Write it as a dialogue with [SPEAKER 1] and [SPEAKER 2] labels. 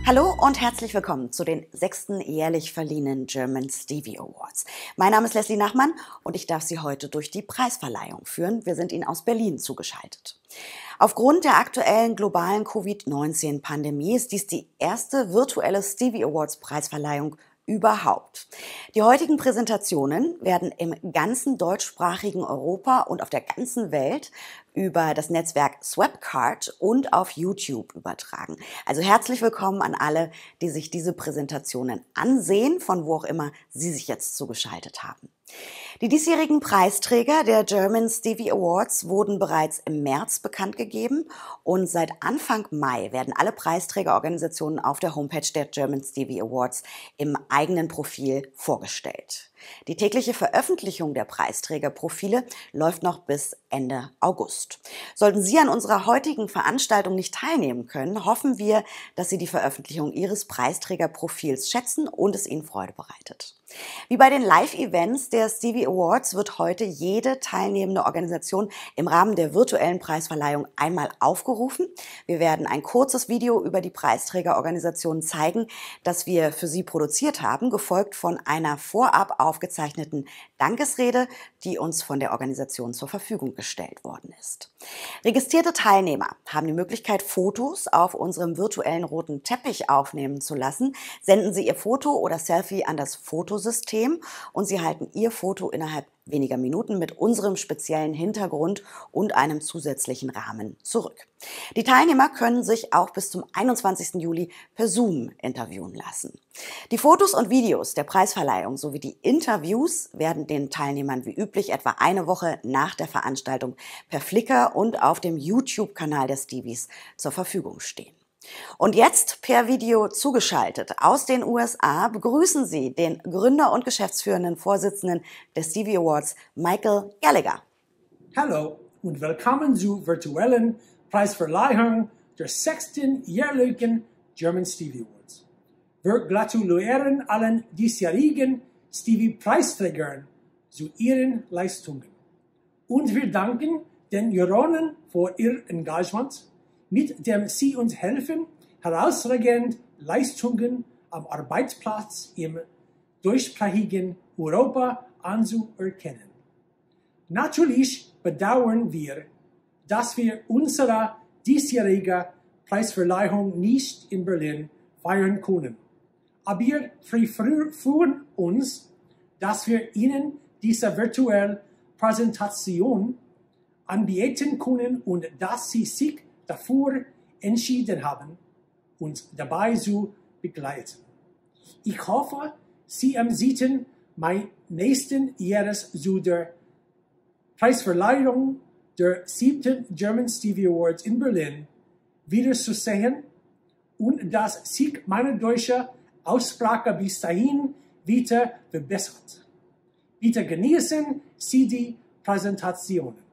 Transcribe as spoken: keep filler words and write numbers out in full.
[SPEAKER 1] Hallo und herzlich willkommen zu den sechsten jährlich verliehenen German Stevie Awards. Mein Name ist Leslie Nachmann und ich darf Sie heute durch die Preisverleihung führen. Wir sind Ihnen aus Berlin zugeschaltet. Aufgrund der aktuellen globalen Covid neunzehn Pandemie ist dies die erste virtuelle Stevie Awards Preisverleihung überhaupt. Die heutigen Präsentationen werden im ganzen deutschsprachigen Europa und auf der ganzen Welt über das Netzwerk Swapcard und auf YouTube übertragen. Also herzlich willkommen an alle, die sich diese Präsentationen ansehen, von wo auch immer Sie sich jetzt zugeschaltet haben. Die diesjährigen Preisträger der German Stevie Awards wurden bereits im März bekannt gegeben und seit Anfang Mai werden alle Preisträgerorganisationen auf der Homepage der German Stevie Awards im eigenen Profil vorgestellt. Die tägliche Veröffentlichung der Preisträgerprofile läuft noch bis Ende August. Sollten Sie an unserer heutigen Veranstaltung nicht teilnehmen können, hoffen wir, dass Sie die Veröffentlichung Ihres Preisträgerprofils schätzen und es Ihnen Freude bereitet. Wie bei den Live-Events der Stevie Awards wird heute jede teilnehmende Organisation im Rahmen der virtuellen Preisverleihung einmal aufgerufen. Wir werden ein kurzes Video über die Preisträgerorganisationen zeigen, das wir für Sie produziert haben, gefolgt von einer vorab aufgezeichneten Dankesrede, die uns von der Organisation zur Verfügung gestellt worden ist. Registrierte Teilnehmer haben die Möglichkeit, Fotos auf unserem virtuellen roten Teppich aufnehmen zu lassen. Senden Sie Ihr Foto oder Selfie an das Fotosystem und Sie halten Ihr Foto innerhalb weniger Minuten mit unserem speziellen Hintergrund und einem zusätzlichen Rahmen zurück. Die Teilnehmer können sich auch bis zum einundzwanzigsten Juli per Zoom interviewen lassen. Die Fotos und Videos der Preisverleihung sowie die Interviews werden den Teilnehmern wie üblich etwa eine Woche nach der Veranstaltung per Flickr und auf dem YouTube-Kanal der Stevies zur Verfügung stehen. Und jetzt per Video zugeschaltet aus den U S A begrüßen Sie den Gründer und geschäftsführenden Vorsitzenden der Stevie Awards, Michael Gallagher.
[SPEAKER 2] Hallo und willkommen zur virtuellen Preisverleihung der sechsten jährlichen German Stevie Awards. Wir gratulieren allen diesjährigen Stevie-Preisträgern zu ihren Leistungen. Und wir danken den Jurorinnen für ihr Engagement, mit dem Sie uns helfen, herausragende Leistungen am Arbeitsplatz im deutschsprachigen Europa anzuerkennen. Natürlich bedauern wir, dass wir unsere diesjährige Preisverleihung nicht in Berlin feiern können. Aber wir freuen uns, dass wir Ihnen diese virtuelle Präsentation anbieten können und dass Sie sich dafür entschieden haben, uns dabei zu begleiten. Ich hoffe, Sie sehen mein nächsten Jahres zu der Preisverleihung der siebten German Stevie Awards in Berlin wiederzusehen und dass sich meine deutsche Aussprache bis dahin wieder verbessert. Bitte genießen Sie die Präsentation.